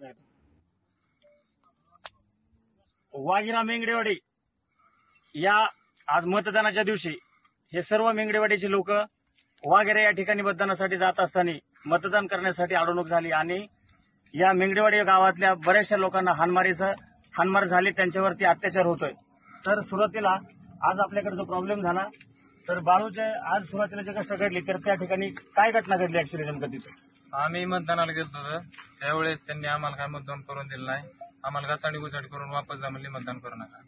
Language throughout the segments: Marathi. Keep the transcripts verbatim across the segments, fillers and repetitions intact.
वाघिरा मेंगडेवाडी या आज मतदानाच्या दिवशी हे सर्व मेंगडेवाडीचे लोक वाघिरा या ठिकाणी मतदानासाठी जात असताना मतदान करण्यासाठी अडवणूक झाली आणि या मेंगडेवाडी गावातल्या बऱ्याचशा लोकांना हानमारीचं हानमार झाली, त्यांच्यावरती अत्याचार होतोय। तर सुरुवातीला आज आपल्याकडे जो प्रॉब्लेम झाला तर बाळूचे आज सुरुवातीला जे कष्ट घडली तर त्या ठिकाणी काय घटना घडली ऍक्च्युली नेमकं तिथं? आम्ही मतदानाला गेलो होतो त्यावेळेस त्यांनी आम्हाला काय मतदान करून दिलं नाही, आम्हाला गचाडी गुचाडी करून वापस जा म्हणले मतदान करू नका।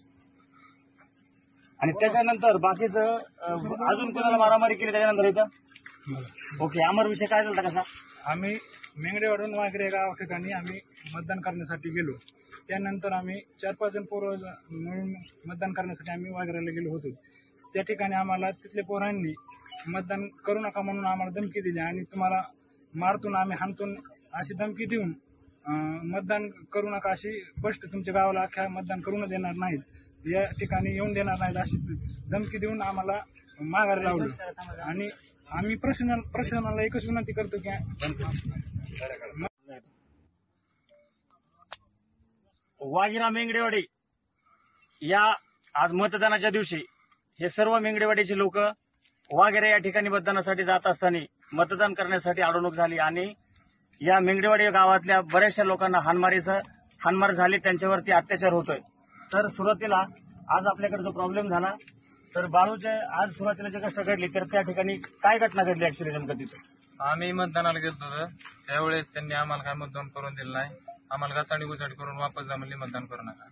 आणि त्याच्यानंतर बाकीचं अजून कोणाला मारामारी केली त्याच्यानंतर इथं? ओके, अमर विषय काय झाला कसा? आम्ही मेंगडेवाडून वाघिरे गाव ठिकाणी आम्ही मतदान करण्यासाठी गेलो। त्यानंतर आम्ही चार पाच जण पोरं मिळून मतदान करण्यासाठी आम्ही वाघिरेला गेलो होतो। त्या ठिकाणी आम्हाला तिथल्या पोरांनी मतदान करू नका म्हणून आम्हाला धमकी दिली आणि तुम्हाला मारतून आम्ही हाणतून अशी धमकी देऊन मतदान करू नका, अशी स्पष्ट तुमच्या गावाला अख्ख्या मतदान करून देणार नाहीत, या ठिकाणी येऊन देणार नाहीत अशी धमकी देऊन आम्हाला माघारी लावलं। आणि आम्ही प्रशासन प्रशासनाला एकच विनंती करतो की वाघिरा मेंगडेवाडी या आज मतदानाच्या दिवशी हे सर्व मेंगडेवाडीचे लोक वाघिरा या ठिकाणी मतदानासाठी जात असताना मतदान करण्यासाठी अडवणूक झाली आणि या मेंगडेवाडी गावातल्या बऱ्याचशा लोकांना हानमारीचं हानमार झाली, त्यांच्यावरती अत्याचार होतोय। तर सुरुवातीला आज आपल्याकडे जो प्रॉब्लेम झाला तर बाळूचे आज सुरुवातीला जे कष्ट घडली तर त्या ठिकाणी काय घटना घडली ऍक्च्युली नेमकं तिथं? आम्ही मतदानाला गेलो होतो त्यावेळेस त्यांनी आम्हाला काय मतदान करून दिलं नाही, आम्हाला गचाडी गुचाडी करून वापस जा म्हणले मतदान करू नका।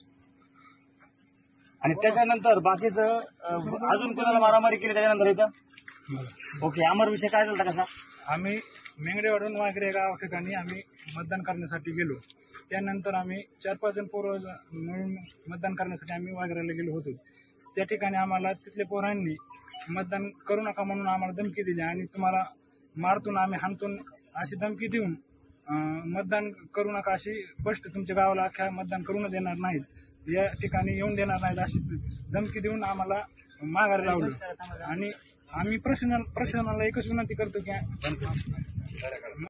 आणि त्याच्यानंतर बाकीचं अजून कोणाला मारामारी केली त्याच्यानंतर इथं? ओके, अमर विषय काय झाला कसा? आम्ही मेंगडेवाडून वाघिरे गाव ठिकाणी आम्ही मतदान करण्यासाठी गेलो। त्यानंतर आम्ही चार पाच जण पोरं मिळून मतदान करण्यासाठी आम्ही वाघिरेला गेलो होतो। त्या ठिकाणी आम्हाला तिथल्या पोरांनी मतदान करू नका म्हणून आम्हाला धमकी दिली आणि तुम्हाला मारतून आम्ही हाणतून अशी धमकी देऊन मतदान करू नका, अशी स्पष्ट तुमच्या गावाला अख्ख्या मतदान करून देणार नाहीत, या ठिकाणी येऊन देणार नाहीत अशी धमकी देऊन आम्हाला माघारी लावलं। आणि आम्ही प्रशासन प्रशासनाला एकच विनंती करतो की